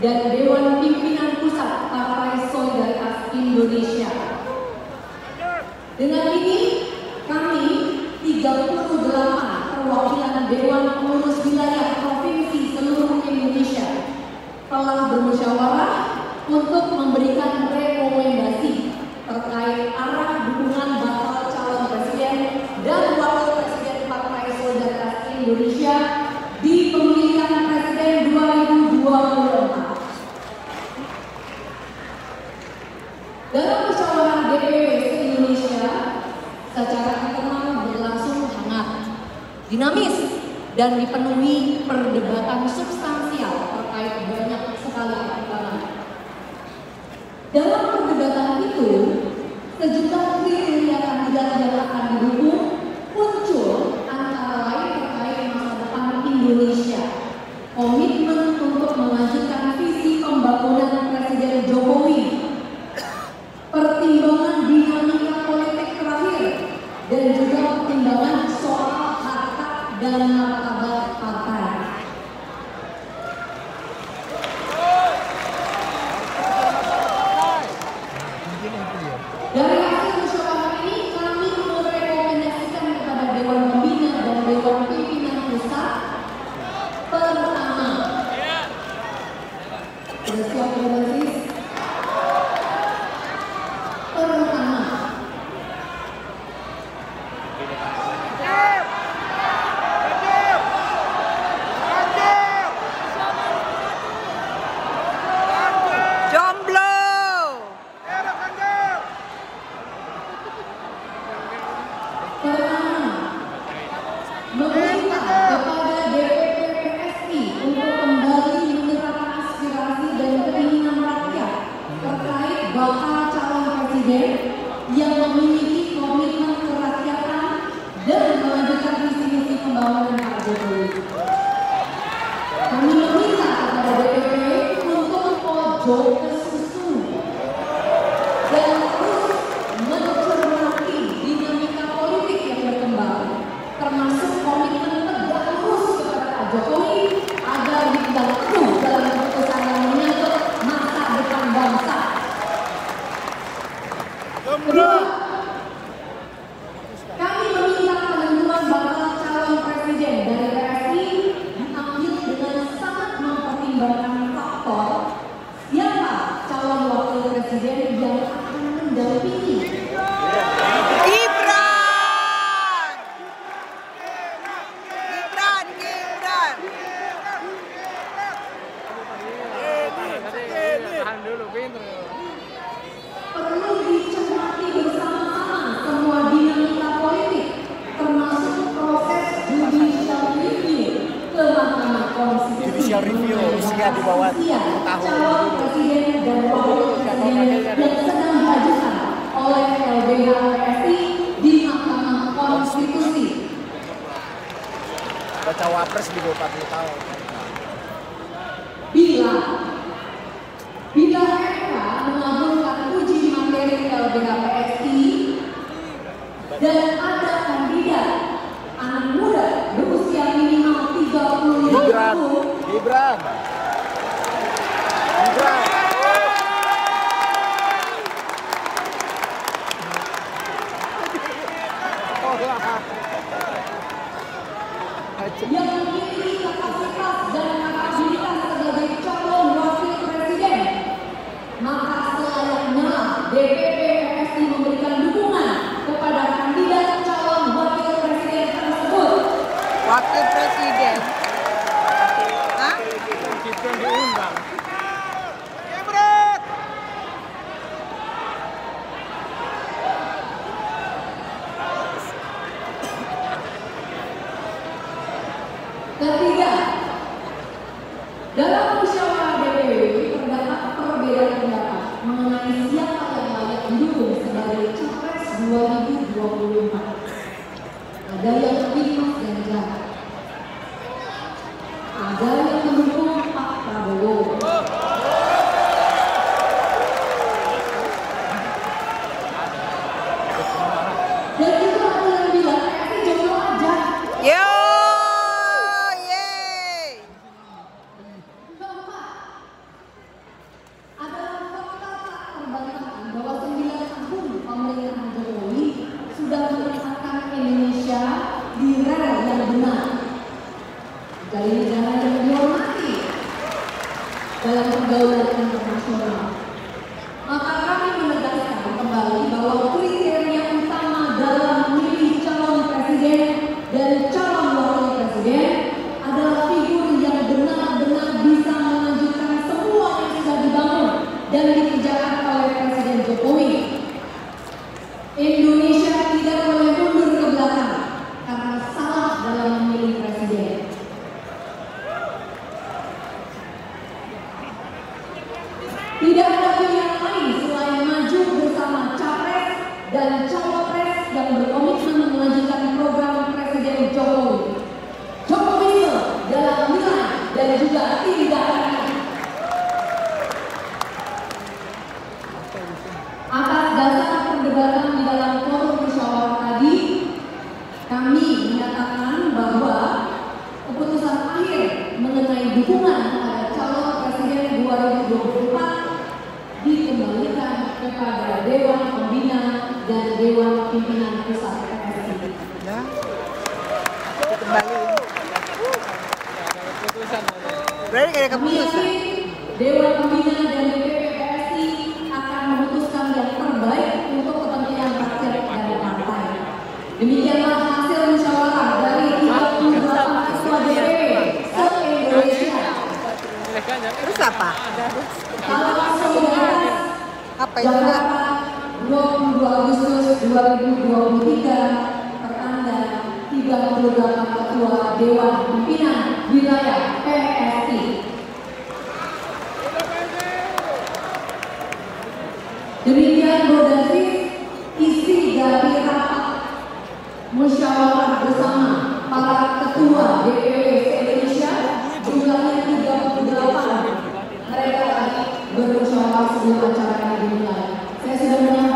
dan Dewan Pimpinan Pusat Partai Solidaritas Indonesia. Dengan ini, kami 38 perwakilan Dewan Pengurus Wilayah Provinsi seluruh Indonesia telah bermusyawarah untuk memberikan rekomendasi terkait arah dukungan bakal calon presiden dan wakil presiden Partai Solidaritas Indonesia di pemilihan presiden 2024. Dalam musyawarah DPW se-Indonesia secara internal berlangsung hangat, dinamis, dan dipenuhi perdebatan substansial terkait banyak sekali pertimbangan. Dalam perdebatan itu, sejumlah kriteria kandidat yang akan didukung muncul, antara lain terkait masa depan Indonesia, komitmen untuk melanjutkan visi pembangunan Presiden Jokowi, pertimbangan dinamika politik terakhir, dan juga pertimbangan soal harta dan martabat partai. Dari hasil musyawarah ini, kami merekomendasikan kepada Dewan Pembina dan Dewan Pimpinan Pusat. Pertama, sudah siap berbasis. Pertama, jomblo. Meminta kepada DPP PSI untuk kembali menyerap aspirasi dan keinginan rakyat terkait bakal calon presiden yang memiliki komitmen kerakyatan dan melanjutkan visi-misi pembangunan Pak Jokowi. Kami meminta kepada DPP untuk pojok ke susu dan terus mencermati dinamika politik yang berkembang, termasuk komitmen tegak lurus kepada Pak Jokowi agar tidak penuh dalam keputusan yang menyangkut masa depan bangsa. Kedua, kami meminta penentuan bakal calon presiden dari PSI diambil dengan sangat mempertimbangkan faktor siapa calon wakil presiden yang akan mendampingi. Perlu dicermati bersama-sama semua dinamika politik, termasuk proses judicial review ke Mahkamah Konstitusi. Judicial review usia di bawah tahun calon presiden dan wakil presiden yang sedang diajukan oleh LBH PSI di Mahkamah Konstitusi. baca wapres di bawah 40 tahun. Bila MK mengabulkan uji materi LBH PSI dan ada kandidat anak muda berusia minimal 35 tahun, Gibran. yang memiliki kapasitas dan kapasitas sebagai calon wakil presiden, maka selayaknya DPP PSI memberikan dukungan kepada kandidat calon wakil presiden tersebut. Wakil presiden. Hah? Kita diundang. Ketiga, dalam musyawarah DPW terdapat perbedaan pendapat mengenai siapa yang layak didukung sebagai capres 2024. Ada yang memilih Mas Ganjar, ada yang mendukung Pak Prabowo. Dan juga ada yang bilang PSI jomblo aja. Yo, dari negara yang dihormati dalam pergaulan internasional. Maka kami menegaskan kembali bahwa kriteria utama dalam memilih calon presiden dan calon wakil presiden adalah figur yang benar-benar bisa melanjutkan semua yang sudah dibangun dan dikerjakan oleh Presiden Jokowi. Indonesia tidak boleh mundur ke belakang karena salah dalam memilih presiden. Tidak ada pilihan lain selain maju bersama capres dan cawapres yang berkomitmen melanjutkan program Presiden Jokowi. Jokowisme dalam nilai dan juga tindakan. Atas dasar perdebatan di dalam forum musyawarah tadi, kami menyatakan bahwa keputusan akhir mengenai dukungan pada calon presiden 2024 dikembalikan kepada Dewan Pembina dan Dewan Pimpinan Pusat PSI. Nah, kembali. Berarti ada keputusan. Dewan Pembina dan DPP PSI akan memutuskan yang terbaik untuk kepentingan rakyat dan partai. Demikianlah hasil musyawarah dari 38 ketua DPP se-Indonesia. Terus apa? Salam solidaritas Apa itu? Jakarta 22 Agustus 2023 pertanda 38 ketua Dewan Pimpinan Wilayah PSI. Demikian berdasar isi dari rapat musyawarah bersama para ketua DPP se-Indonesia, jumlahnya 38. Mereka tadi bermusyawarah sebelum acara ini dimulai. Saya sudah menyampaikan